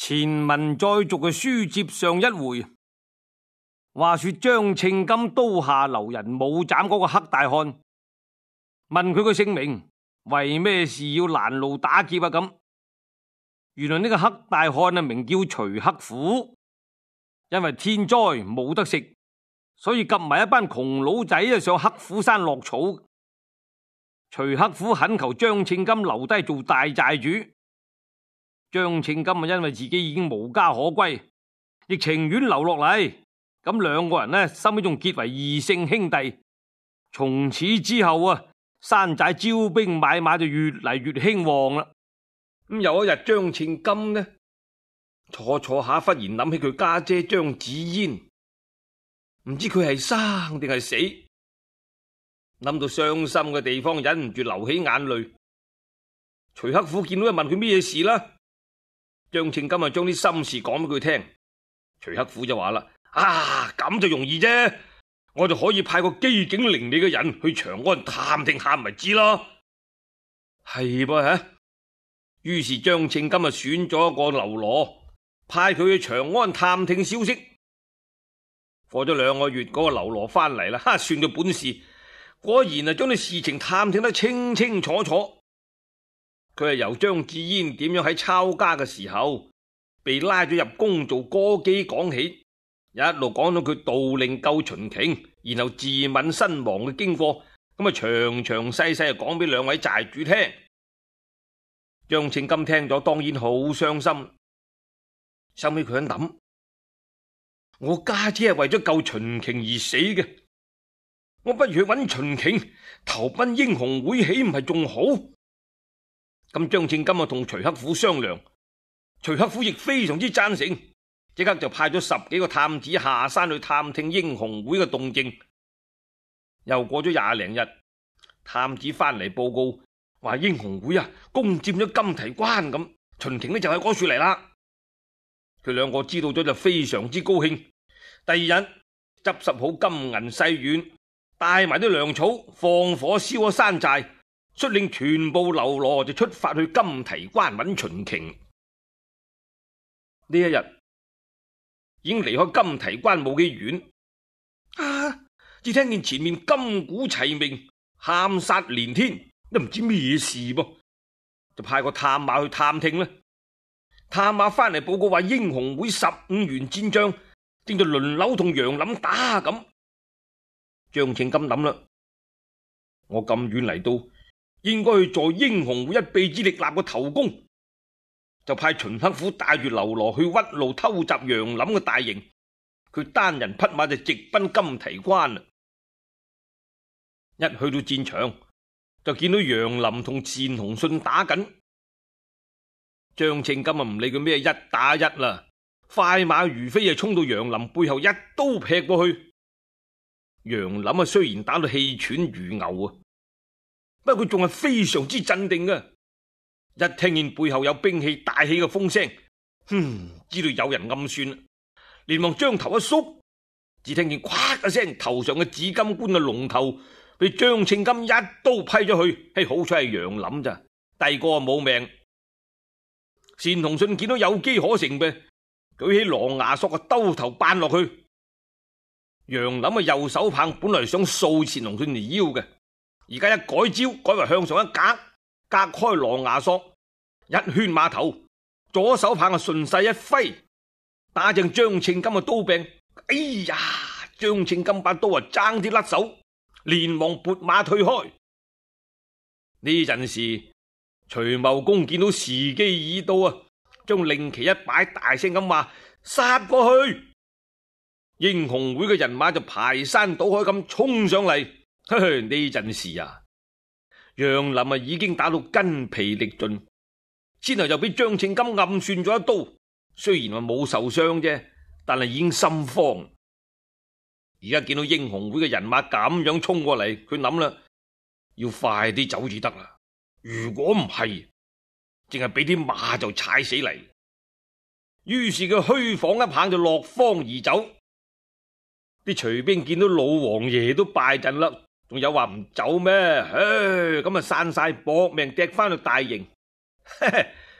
前文再續嘅書接上一回，話說張稱金刀下留人冇斬嗰個黑大漢，問佢個姓名，為咩事要攔路打劫啊？咁原來呢個黑大漢啊名叫徐克虎，因為天災冇得食，所以夾埋一班窮佬仔啊上黑虎山落草。徐克虎懇求張稱金留低做大寨主。張稱金啊，因為自己已經無家可歸，亦情願留落嚟。咁兩個人呢，心尾仲結為異姓兄弟。從此之後啊，山寨招兵買馬就越嚟越興旺啦。咁有一日，張稱金呢坐下，忽然諗起佢家姐張紫嫣，唔知佢係生定係死。諗到傷心嘅地方，忍唔住流起眼淚。徐克虎見到就問佢咩事啦。張稱金啊，將啲心事講俾佢聽。徐克虎就話啦：咁就容易啫，我就可以派個機警伶俐嘅人去長安探聽下咪知咯。係噃吓。於是張稱金啊選咗一個嘍囉，派佢去長安探聽消息。過咗2個月，嗰個嘍囉翻嚟啦，算佢本事，果然啊將啲事情探聽得清清楚楚。佢係由張紫嫣點樣喺抄家嘅時候被拉咗入宮做歌姬講起，一路講到佢盜令救秦瓊，然後自刎身亡嘅經過，咁啊詳詳細細講俾兩位寨主聽。張稱金聽咗當然好傷心，收尾佢一諗，我家姐係為咗救秦瓊而死嘅，我不如去揾秦瓊投奔英雄會，豈唔係仲好？咁張稱金啊同徐克虎商量，徐克虎亦非常之贊成，即刻就派咗10幾個探子下山去探聽英雄會嘅動靜。又過咗20零日，探子翻嚟報告話英雄會啊攻佔咗金提關，咁秦瓊呢就喺嗰處嚟啦。佢兩個知道咗就非常之高興。第二日執拾好金銀細軟，帶埋啲糧草，放火燒咗山寨，率領全部嘍囉就出發去金提關揾秦瓊。呢一日已經離開金提關冇幾遠，只聽見前面金鼓齊鳴，喊殺連天，都唔知咩事噃，就派個探馬去探聽啦。探馬翻嚟報告話英雄會15員戰將正在輪流同楊林打咁。張稱金諗啦，我咁遠嚟到，應該去助英雄會一臂之力立個頭功，就派秦克虎帶住嘍囉去屈路偷襲楊林嘅大營，佢單人匹馬就直奔金提關啦。一去到戰場，就見到楊林同單雄信打緊。張稱金啊唔理佢咩1打1啦，快馬如飛啊衝到楊林背後一刀劈過去。楊林啊雖然打到氣喘如牛啊，不過佢仲係非常之鎮定嘅。一聽見背後有兵器大起嘅風聲，知道有人暗算，連忙將頭一縮，只聽見咵一聲，頭上嘅紫金冠嘅龍頭被張稱金一刀劈咗去。好彩係楊林咋，第二個冇命。單雄信見到有機可乘嘅，舉起狼牙索啊兜頭扳落去。楊林啊右手棒本來想掃單雄信條腰嘅，而家一改招，改為向上一格，隔開狼牙索，一圈馬頭，左手棒啊順勢一揮，打正張稱金嘅刀柄。哎呀！張稱金把刀啊爭啲甩手，連忙撥馬退開。呢陣時，徐茂公見到時機已到啊，將令旗一擺，大聲咁話：殺過去！英雄會嘅人馬就排山倒海咁衝上嚟。呢陣時啊，楊林啊已經打到筋疲力盡，先頭又俾張稱金暗算咗一刀，雖然話冇受傷啫，但係已經心慌。而家見到英雄會嘅人馬咁樣衝過嚟，佢諗啦，要快啲走至得啦。如果唔係，淨係俾啲馬就踩死嚟。於是佢虛晃一棒就落荒而走。啲隨兵見到老王爺都敗陣啦，仲有話唔走咩？咁啊散晒搏命趯翻去大營。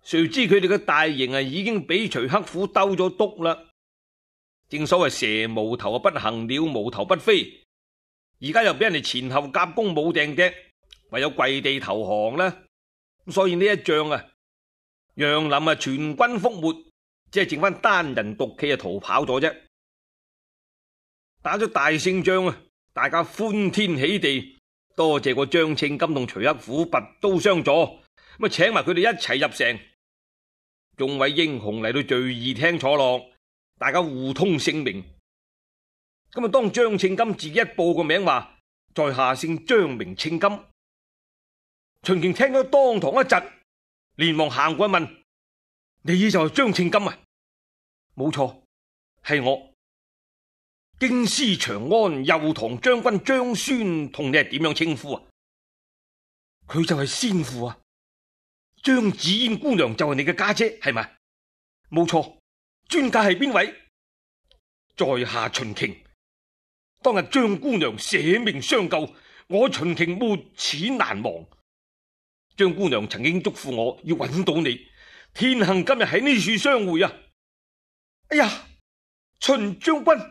誰知佢哋嘅大營已經俾徐克虎兜咗篤啦。正所謂蛇無頭不行，鳥無頭不飛，而家又俾人哋前後夾攻冇掟掟，唯有跪地投降啦。所以呢一仗楊林全軍覆沒，只係剩翻單人獨騎逃跑咗啫。打咗大勝仗大家歡天喜地，多謝過張稱金同徐克虎拔刀相助，咁請埋佢哋一齊入城。眾位英雄嚟到聚義廳坐落，大家互通姓名。咁當張稱金自己一報個名話，在下姓張名稱金。秦瓊聽咗當堂一窒，連忙行過去問：你就係張稱金啊？冇錯，係我。京師長安右堂將軍張宣同你係點樣稱呼啊？佢就係先父啊。張紫嫣姑娘就係你嘅家姐，係咪？冇錯。尊駕係邊位？在下秦瓊。當日張姑娘捨命相救，我秦瓊沒齒難忘。張姑娘曾經囑咐我要揾到你，天幸今日喺呢處相會啊！哎呀，秦將軍！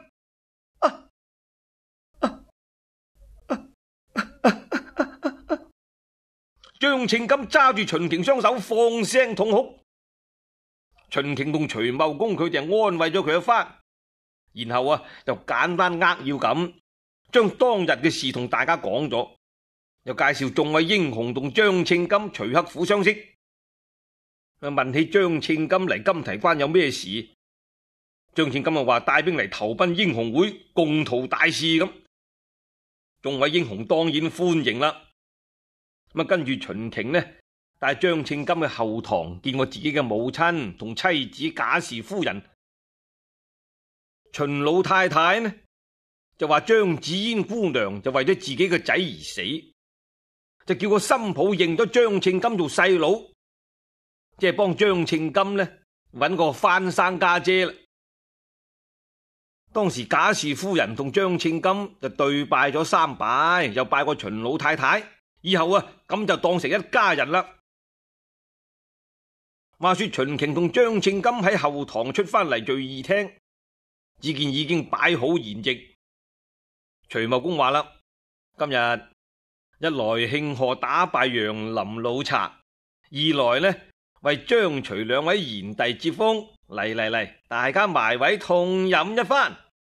張稱金揸住秦瓊雙手放聲痛哭。秦瓊同徐茂公佢哋安慰咗佢一番，然後就簡單扼要咁將當日嘅事同大家講咗，又介紹眾位英雄同張稱金、徐克虎相識。問起張稱金嚟金提關有咩事，張稱金話帶兵嚟投奔英雄會，共圖大事咁。眾位英雄當然歡迎啦。跟住秦瓊呢，帶張稱金嘅後堂見過自己嘅母親同妻子賈氏夫人。秦老太太呢就話張紫嫣姑娘就為咗自己嘅仔而死，就叫個新抱認咗張稱金做細佬，即係幫張稱金呢揾個翻生家姐啦。當時賈氏夫人同張稱金就對拜咗三拜，又拜過秦老太太。以後咁就當成一家人啦。話說秦瓊同張稱金喺後堂出翻嚟聚義廳，只見已經擺好筵席。徐茂公話啦：今日一來慶賀打敗楊林老賊，二來呢為張徐兩位賢弟接風，嚟，大家埋位痛飲一番。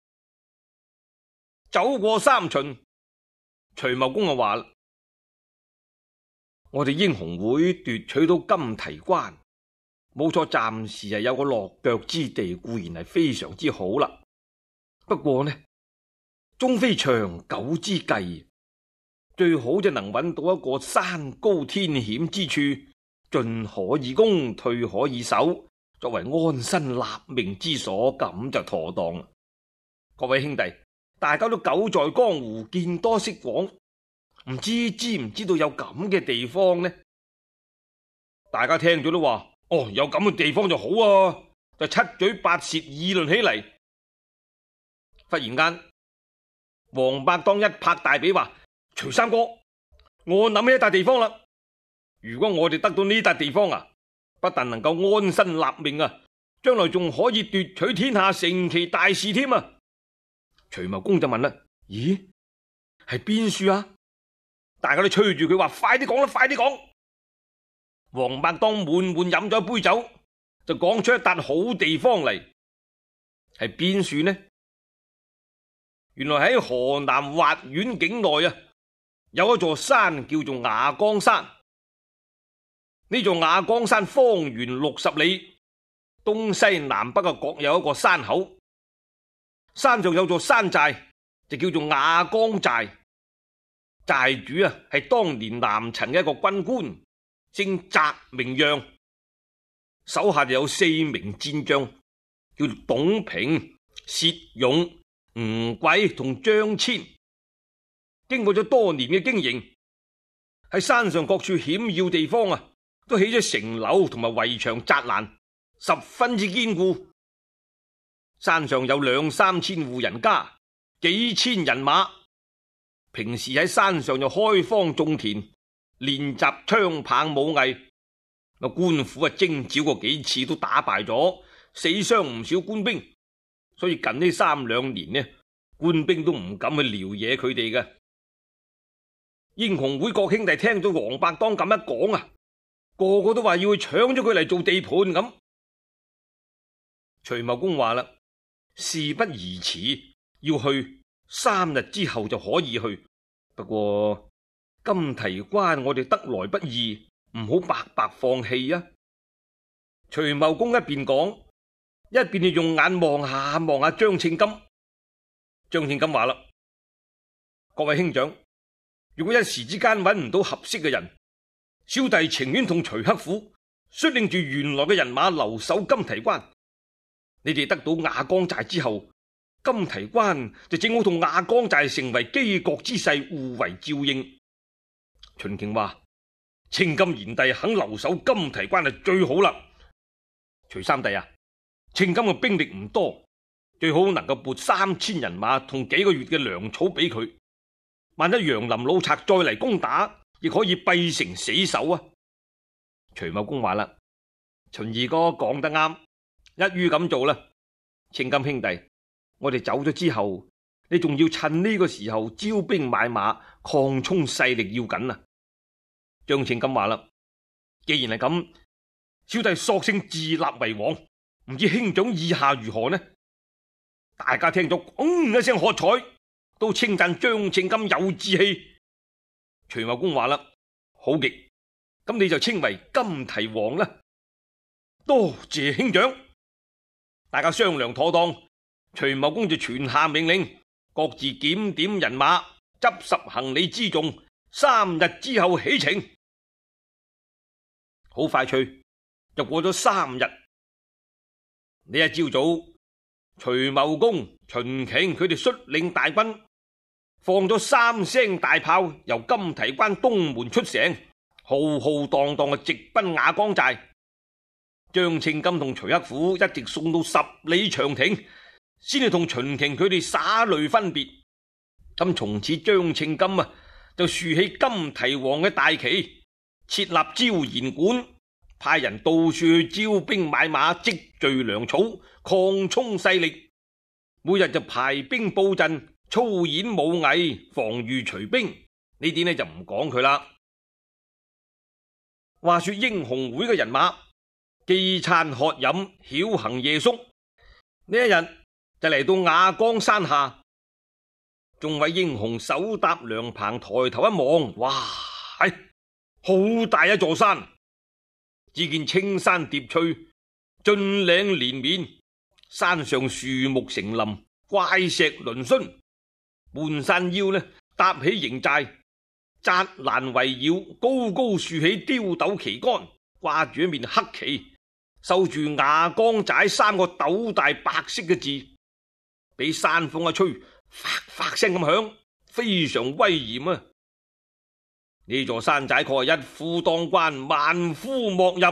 走過三巡，徐茂公就話啦：我哋英雄會奪取到金提關，冇錯，暫時係有個落腳之地，固然係非常之好啦。不過呢，終非長久之計，最好就能揾到一個山高天險之處，進可以攻，退可以守，作為安身立命之所，咁就妥當啦。各位兄弟，大家都久在江湖，見多識廣。唔知唔知道有咁嘅地方呢？大家聽咗都話：哦，有咁嘅地方就好啊！就七嘴八舌議論起嚟。忽然間，王伯當一拍大髀話：徐三哥，我諗起一笪地方啦！如果我哋得到呢笪地方不但能夠安身立命將來仲可以奪取天下，成其大事添啊！徐茂公就問啦：咦，係邊處啊？大家都催住佢話：快啲講啦，快啲講！王伯當滿飲咗一杯酒，就講出一笪好地方嚟。係邊處呢？原來喺河南滑縣境內有一座山叫做瓦崗山。呢座瓦崗山方圓60里，東西南北各有一個山口。山上有座山寨，就叫做瓦崗寨。寨主係當年南陳嘅一個軍官，姓翟名讓，手下就有4名戰將，叫做董平、薛勇、吳貴同張騫。經過咗多年嘅經營，喺山上各處險要地方都起咗城樓同埋圍牆柵欄，十分之堅固。山上有2、3千戶人家，幾千人馬。平時喺山上就開荒種田，練習槍棒武藝， 官府徵召過幾次都打敗咗，死傷唔少官兵，所以近呢3、2年呢，官兵都唔敢去撩惹佢哋嘅。英雄會各兄弟聽到王伯當咁一講啊，個個都話要去搶咗佢嚟做地盤咁。徐茂公話啦：事不宜遲，要去3日之後就可以去。不過金提關我哋得來不易，唔好白白放棄啊！徐茂公一邊講，一邊就用眼望下張稱金。張稱金話啦：各位兄長，如果一時之間揾唔到合適嘅人，小弟情願同徐克虎率領住原來嘅人馬留守金提關。你哋得到瓦崗寨之後，金提關就正好同瓦崗寨成為犄角之勢，互為照應。秦瓊話：稱金賢弟肯留守金提關係最好啦。徐三弟啊，稱金嘅兵力唔多，最好能夠撥3000人馬同幾個月嘅糧草俾佢。萬一楊林老賊再嚟攻打，亦可以閉城死守啊！徐茂公話啦：秦二哥講得啱，一於咁做啦。稱金兄弟，我哋走咗之後，你仲要趁呢個時候招兵買馬，擴充勢力要緊啊！張稱金話啦：既然係咁，小弟索性自立為王，唔知兄長意下如何呢？大家聽咗一聲喝彩，都稱讚張稱金有志氣。徐茂公話啦：好極，咁你就稱為金提王啦。多謝兄長。大家商量妥當，徐茂公就傳下命令，各自檢點人馬，執拾行李輜重，3日之後起程。好快脆就過咗3日。呢一朝早，徐茂公、秦瓊佢哋率領大軍，放咗3聲大炮，由金提關東門出城，浩浩蕩蕩嘅直奔瓦崗寨。張稱金同徐克虎一直送到10里長亭，先至同秦瓊佢哋灑淚分別。咁從此張稱金啊，就豎起金提王嘅大旗，設立招賢館，派人到處去招兵買馬，積聚糧草，擴充勢力。每日就排兵布陣，操演武藝，防禦隨兵。呢啲呢就唔講佢啦。話說英雄會嘅人馬飢餐渴飲，曉行夜宿。呢一日就嚟到瓦崗山下，眾位英雄手搭涼棚，抬頭一望，哇，好大一座山。只見青山疊翠，峻嶺連綿，山上樹木成林，怪石嶙峋。半山腰呢搭起營寨，柵欄圍繞，高高豎起刁斗旗杆，掛住一面黑旗，繡住瓦崗寨3個斗大白色嘅字，俾山風一吹，發發聲咁響，非常威嚴啊！呢座山寨確係一夫當關，萬夫莫入。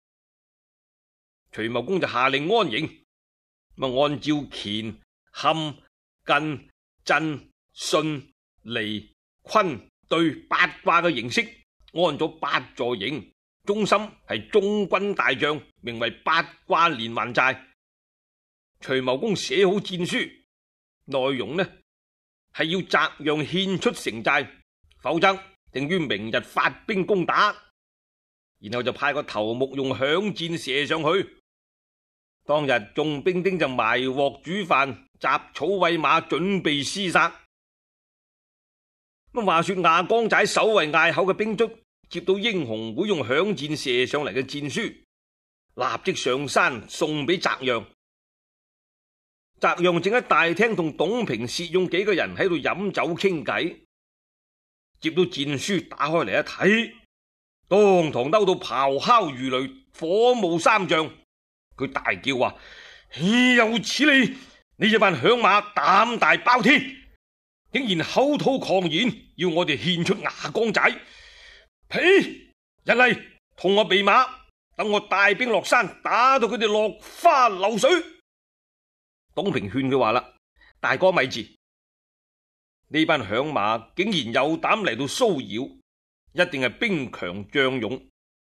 徐茂公就下令安營，按照乾、坎、艮、震、巽、離、坤、兌8卦嘅形式，安咗8座營，中心係中軍大將，名為8卦連環寨。徐茂公寫好戰書，內容呢係要擇讓獻出城寨，否則定於明日發兵攻打。然後就派個頭目用響箭射上去。當日眾兵丁就埋鑊煮飯，雜草餵馬，準備廝殺。話說瓦崗寨守衛隘口嘅兵卒接到英雄會用響箭射上嚟嘅戰書，立即上山送俾澤讓。澤讓正喺大廳同董平、薛勇幾個人喺度飲酒傾偈，接到戰書打開嚟一睇，當堂嬲到咆哮如雷，火冒三丈。佢大叫話：豈有此理！你這班響馬膽大包天，竟然口吐狂言，要我哋獻出瓦崗寨！呸！人嚟，同我備馬，等我帶兵落山，打到佢哋落花流水。董平勸佢話啦：大哥咪住，呢班響馬竟然有膽嚟到騷擾，一定係兵強將勇。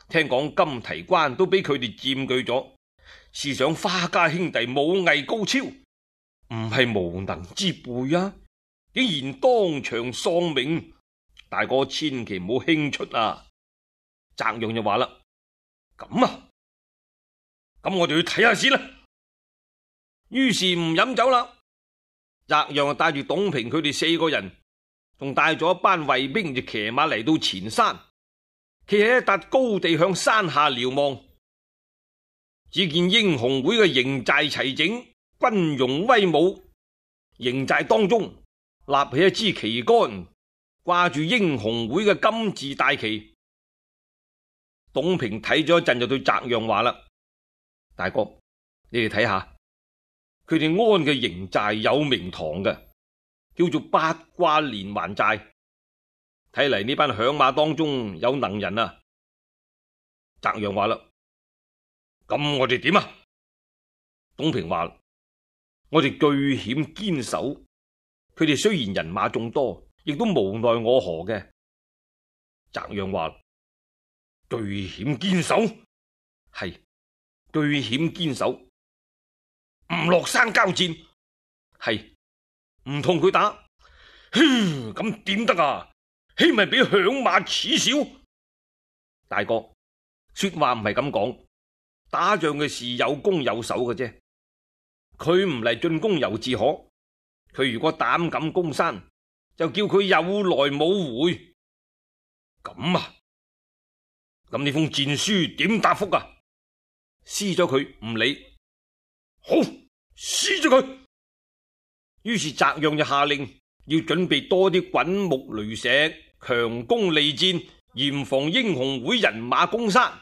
聽講金提關都俾佢哋佔據咗，試想花家兄弟武藝高超，唔係無能之輩啊，竟然當場喪命，大哥千祈唔好輕出啊！澤陽就話啦：咁啊，咁我哋去睇下先啦。於是唔飲酒啦，澤陽就帶住董平佢哋4個人，仲帶咗一班衛兵就騎馬嚟到前山，企喺一笪高地向山下瞭望。只見英雄會嘅營寨齊整，軍容威武，營寨當中立起一支旗杆，掛住英雄會嘅金字大旗。董平睇咗一陣就對澤陽話啦：大哥，你哋睇下，佢哋安嘅營寨有名堂嘅，叫做八卦連環寨。睇嚟呢班響馬當中有能人啊！澤陽話啦：咁我哋點啊？董平話：我哋據險堅守，佢哋雖然人馬眾多，亦都無奈我何嘅。澤陽話：據險堅守，係據險堅守，唔落山交戰，係唔同佢打。咁點得啊？豈咪俾響馬恥笑？大哥，說話唔係咁講，打仗嘅事有攻有守嘅啫。佢唔嚟進攻猶自可，佢如果膽敢攻山，就叫佢有來冇回。咁啊，咁呢封戰書點答覆啊？撕咗佢唔理，好，撕咗佢。於是澤陽就下令要準備多啲滾木雷石，強攻利箭，嚴防英雄會人馬攻山。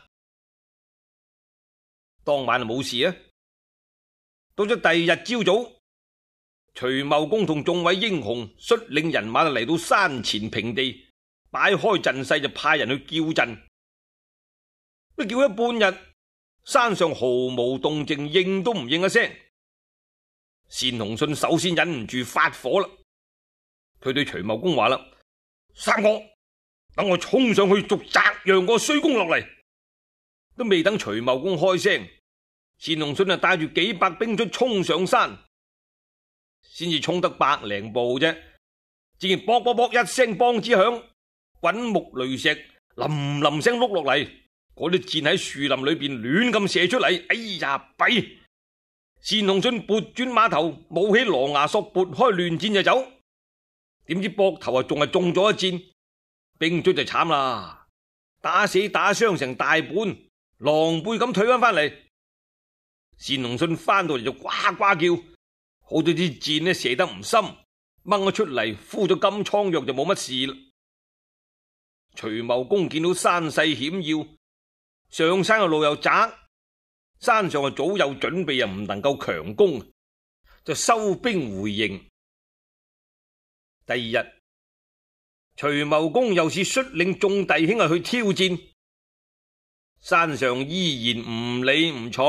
當晚就冇事啊。到咗第二日朝早，徐茂公同眾位英雄率領人馬就嚟到山前平地，擺開陣勢就派人去叫陣。都叫咗半日，山上毫無動靜，應都唔應一聲。單雄信首先忍唔住發火啦，佢對徐茂公話啦：三哥，等我衝上去捉澤陽個衰公落嚟。都未等徐茂公開聲，單雄信就帶住幾百兵卒衝上山，先至衝得百零步啫，只見卜卜卜一聲梆子響，滾木雷石林林聲碌落嚟，嗰啲箭喺樹林裏邊亂咁射出嚟。哎呀，弊！單雄信撥轉馬頭，舞起狼牙索，撥開亂箭就走。點知膊頭啊仲係中咗一箭，兵卒就慘啦，打死打傷成大半，狼狽咁退翻嚟。單雄信翻到嚟就呱呱叫，好在啲箭呢射得唔深，掹咗出嚟敷咗金瘡藥就冇乜事啦。徐茂公見到山勢險要，上山嘅路又窄，山上早有準備，又唔能夠強攻，就收兵回營。第二日，徐茂公又是率領眾弟兄去挑戰，山上依然唔理唔睬。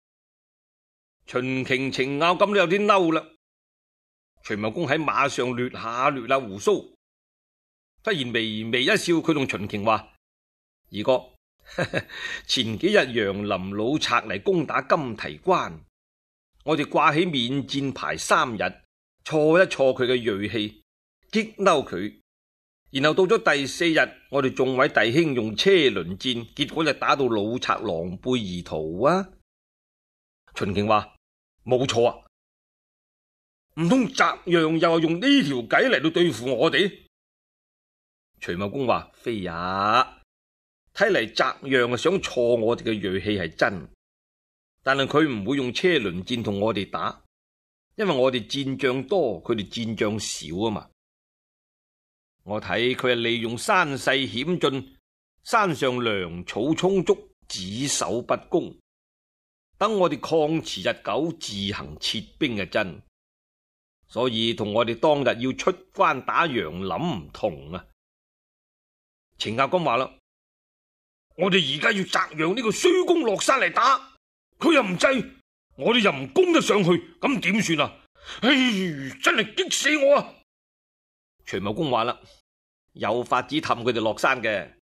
秦瓊、程咬金都有啲嬲啦。徐茂公喺馬上捋下鬍鬚，忽然微微一笑，佢同秦瓊話：二哥，前幾日楊林老賊嚟攻打金提關，我哋掛起免戰牌3日，挫一挫佢嘅銳氣，激嬲佢。然後到咗第4日，我哋眾位弟兄用車輪戰，結果就打到老賊狼狽而逃啊！秦瓊話：冇錯啊，唔通澤陽又係用呢條計嚟到對付我哋？徐茂公話：非也，睇嚟澤陽係想挫我哋嘅銳氣係真，但係佢唔會用車輪戰同我哋打，因為我哋戰將多，佢哋戰將少啊嘛。我睇佢係利用山勢險峻，山上糧草充足，只守不攻，等我哋抗持日久，自行撤兵嘅真。所以同我哋當日要出關打楊林唔同啊。程咬金話啦：我哋而家要澤陽呢個衰公落山嚟打，佢又唔制，我哋又唔攻得上去，咁點算啊？唉，真係激死我啊！徐茂公話啦：有法子氹佢哋落山嘅，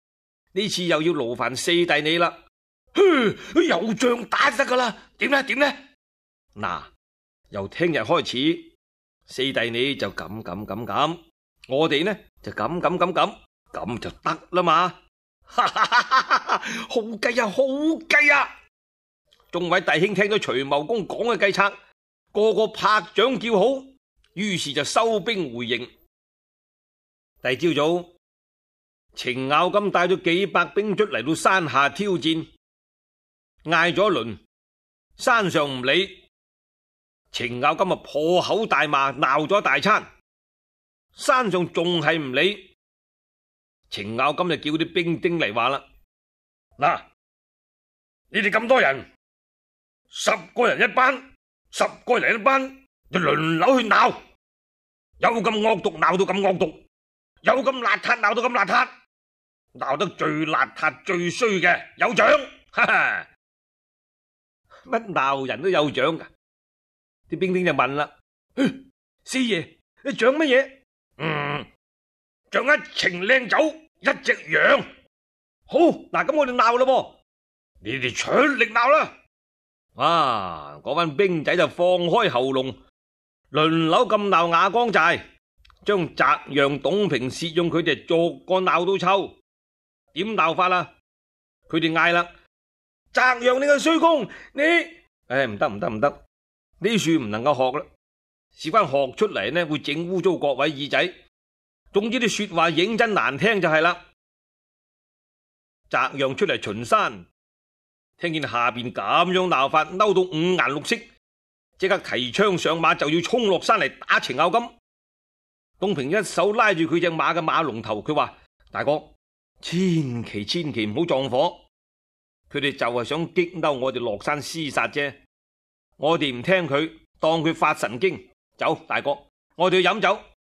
呢次又要勞煩四弟你啦。有仗打得噶啦，點呢？點呢？嗱，由聽日開始，四弟你就咁，我哋呢就咁就得啦嘛。哈哈哈哈，好計啊，好計啊！眾位弟兄聽到徐茂公講嘅計策，個個拍掌叫好，於是就收兵回營。第二朝早，程咬金帶咗幾百兵卒嚟到山下挑戰，嗌咗一輪，山上唔理，程咬金啊破口大罵，鬧咗大餐，山上仲係唔理，程咬金就叫啲兵丁嚟話啦：嗱，你哋咁多人，10個人一班，10個人一班，就輪流去鬧，有咁惡毒鬧到咁惡毒，有咁邋遢鬧到咁邋遢，鬧得最邋遢最衰嘅有獎，哈哈！乜鬧人都有獎噶？啲兵丁就問啦：師爺，你獎乜嘢？獎一程靚酒，一隻羊。好，嗱，咁我哋鬧啦噃，你哋出力鬧啦！啊，嗰班兵仔就放開喉嚨，輪流咁鬧瓦崗寨，將澤陽、董平、薛用佢哋逐個鬧到臭。點鬧法啦？佢哋嗌啦：澤陽你個衰公，你唔得，呢樹唔能夠學啦，事關學出嚟呢會整污糟各位耳仔。總之啲說話認真難聽就係啦。澤陽出嚟巡山，聽見下邊咁樣鬧法，嬲到五顏六色，即刻提槍上馬就要衝落山嚟打程咬金。董平一手拉住佢隻馬嘅馬龍頭，佢話：大哥，千祈唔好撞火，佢哋就係想激嬲我哋落山廝殺啫。我哋唔聽佢，當佢發神經。走，大哥，我哋去飲酒。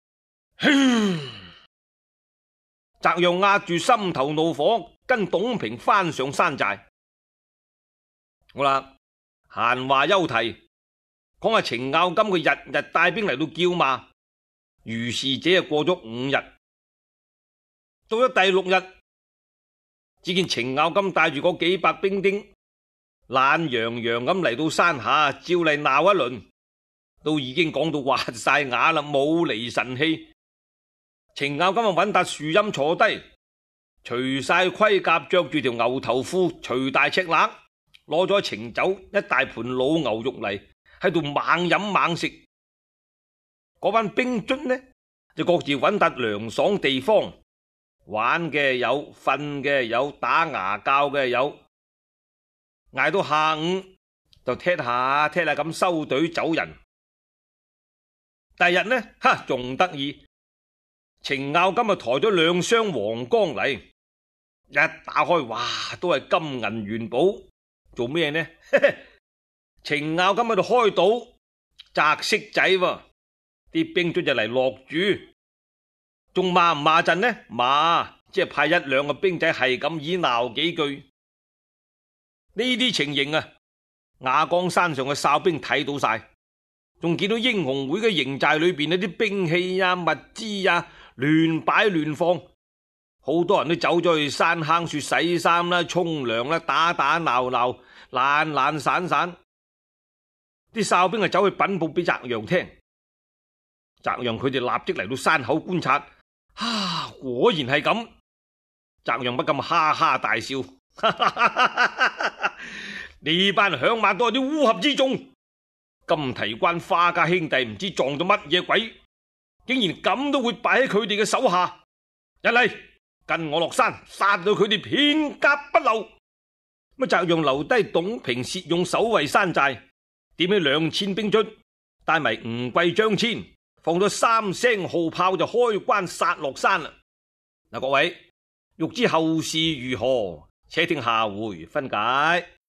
澤陽壓住心頭怒火，跟董平翻上山寨。好啦，閒話休提，講下程咬金佢日日帶兵嚟到叫罵，如是者啊過咗5日，到咗第6日，只見程咬金帶住嗰幾百兵丁，懶洋洋咁嚟到山下，照例鬧一輪，都已經講到滑晒牙啦，冇離神氣。程咬金啊揾笪樹蔭坐低，除晒盔甲，着住條牛頭褲，除大赤肋，攞咗程酒一大盤老牛肉嚟，喺度猛飲猛食。嗰班兵卒呢就各自揾笪涼爽地方，玩嘅有，瞓嘅有，打牙鉸嘅有，挨到下午就踢下咁收隊走人。第日呢，仲得意，程咬金啊抬咗2箱黃岡嚟，一打開，哇，都係金銀元寶。做咩呢？程咬金喺度開賭擲色仔喎，啲兵卒就嚟落注，仲罵唔罵陣呢？罵，即係派1兩個兵仔係咁以鬧幾句。呢啲情形啊，瓦崗山上嘅哨兵睇到晒，仲見到英雄會嘅營寨裏邊啲兵器啊、物資啊亂擺亂放，好多人都走咗去山坑處洗衫啦、沖涼啦、打鬧鬧、懶散散。啲哨兵啊走去稟報俾澤陽聽，澤陽佢哋立即嚟到山口觀察，果然係咁。澤陽不禁哈哈大笑，呢班響馬都係啲烏合之眾，金提關花家兄弟唔知撞到乜嘢鬼，竟然咁都會敗喺佢哋嘅手下。一嚟跟我落山，殺到佢哋片甲不留。咁澤陽留低董平、薛用守衛山寨，點起2000兵卒，帶埋吳貴、張騫，放咗3聲號炮就開關殺落山啦。嗱，各位欲知後事如何，且聽下回分解。